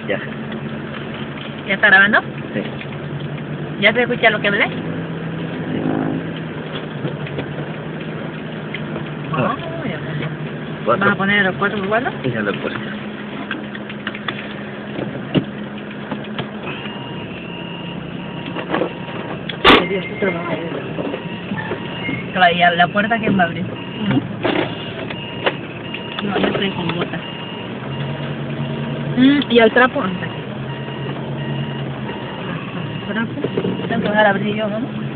Ya. ¿Ya está grabando? Sí. ¿Ya se escucha lo que hablé? Ah. Oh, ya cambió. Cuatro. ¿Vas a poner los 4x4? Y ya lo he puesto. Claro, y a la puerta, ¿quién va a abrir? No, yo estoy con botas. ¿Y el trapo? ¿Trapo? Tengo que dejar abrir yo, ¿no?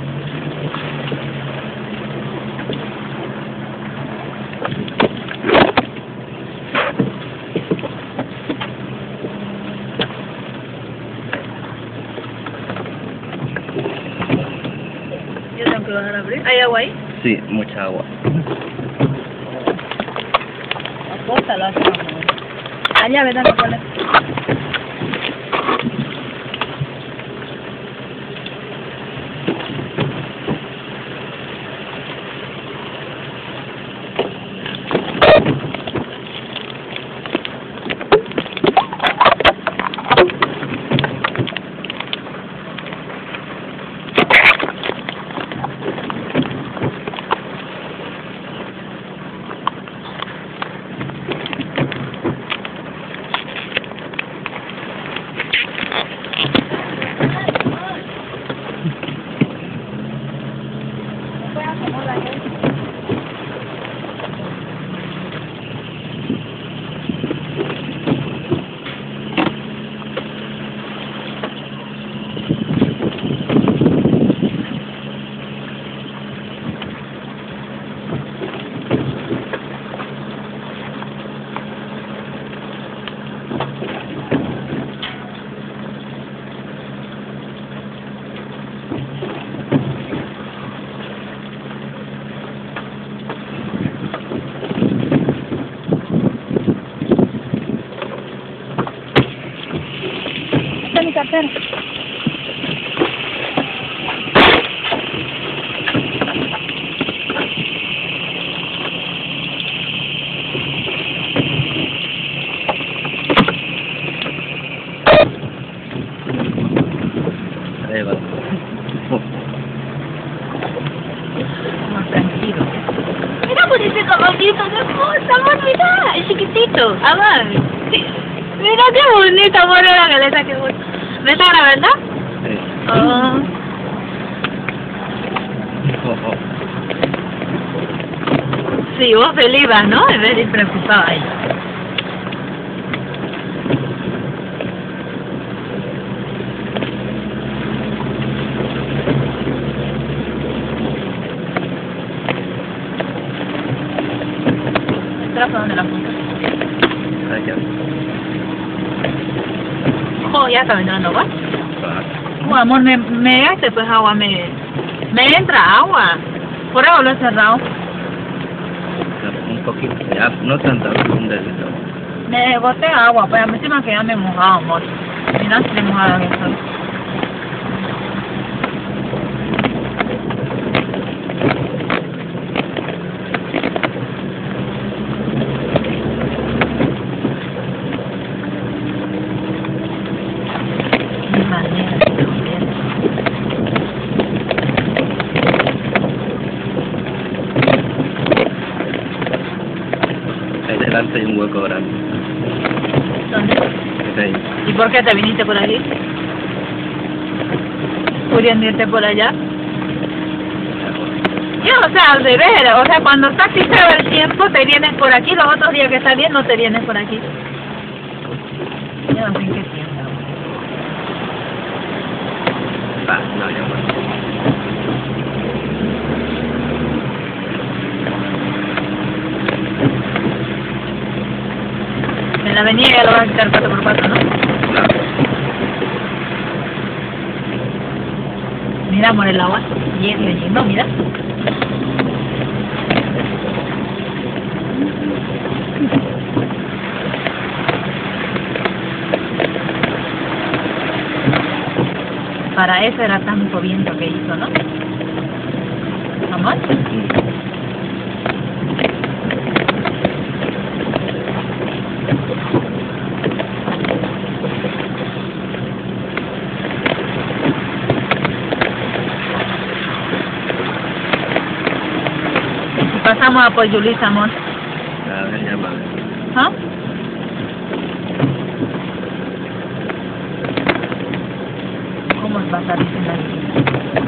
Yo tengo que dejar abrir. ¿Hay agua ahí? Sí, mucha agua. Apóstalo, así vamos. Allá, ven a poner. Esta es mi cartera. Ahí va. Más tranquilo. Mira, pues ese caballito, qué cosa, amor, mira, es chiquitito, amor. Sí. Mira qué bonito, amor, la galeta, qué bonito. ¿Me está grabando? Sí. Oh. Oh, oh. Sí, vos feliz vas, ¿no? En vez de ir preocupada ahí. ¿El trapo dónde la puse? Allá. Oh, ya está entrando agua. Claro. Oh, amor, me hace pues agua, me entra agua. Por eso lo he cerrado. Un poquito. Ya, no tanto, un dedito. Me boté agua, pues encima que ya me he mojado, amor. Mira si le he mojado eso. Mi manera de comer. Ahí delante hay un hueco grande. ¿Dónde? Es ahí. ¿Y por qué te viniste por aquí? ¿Pudiendo irte por allá? Yo, o sea, al revés, o sea, cuando está así feo el tiempo, te vienes por aquí, los otros días que está bien, no te vienes por aquí. Yo no sé en qué tiempo. Va, no, ya bueno. En la avenida ya lo vas a quitar 4x4, ¿no? Claro. Mira, amor, el agua. Yendo, mira. Para eso era tanto viento que hizo, ¿no? ¿Amor? pasamos a por Yulisa, amor. A ver, ya va. ¿Ah? ¿Cómo va a estar diciendo aquí?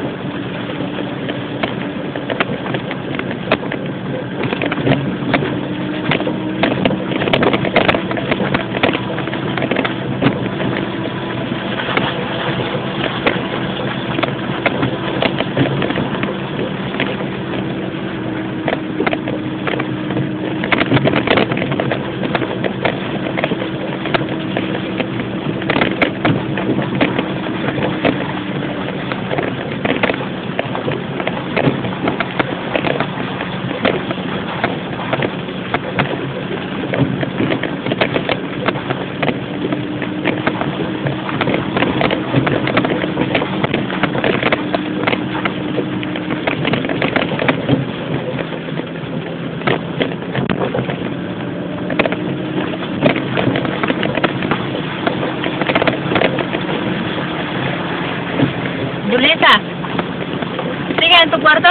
Yulisa, ¿sigue en tu cuarto?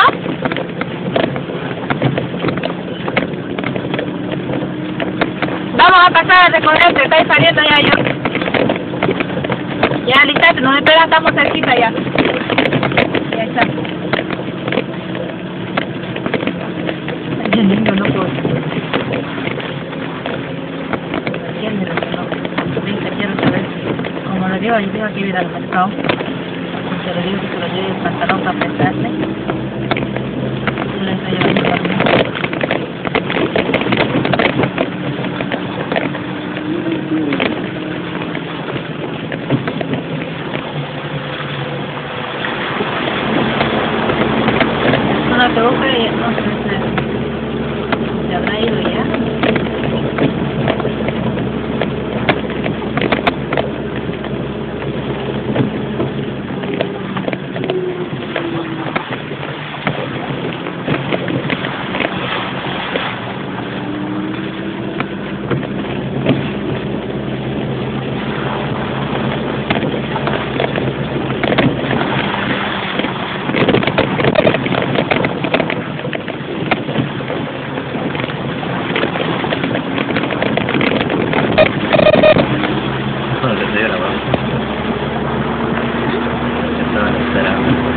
Vamos a pasar a recogerte, estoy saliendo ya yo. Ya, listate, no me esperas, estamos cerquita ya. Ya está. El niño no puedo. ¿Entiendes? No. Dice, quiero saber. Como le digo, yo tengo que ir al mercado. Se lo digo que se lo lleve el pantalón para prestarle. Yo le estoy llevando también. No te busque, no sé si se habrá ido ya. No, le estoy grabando. Estaban esperando.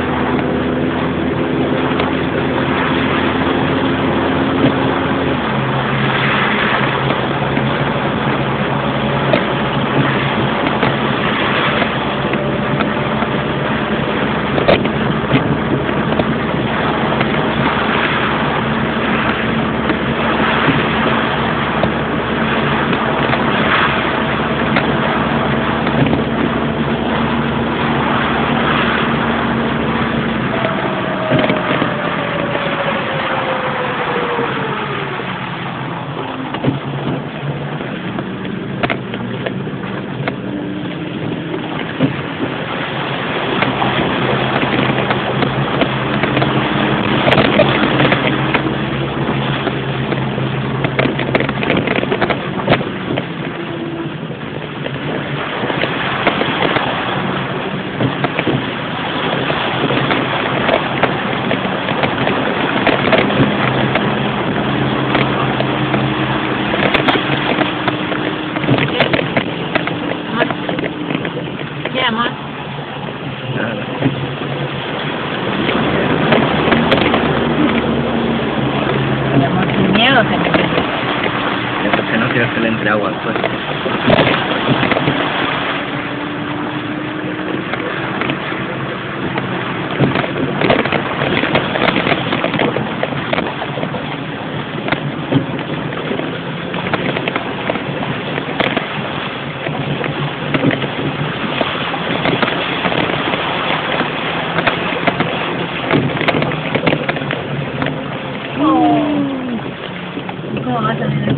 Amor. Nada. Amor, sin miedo te metes. Ya porque no quiero que le entre agua al cuerpo. ¿Cómo vas a tener?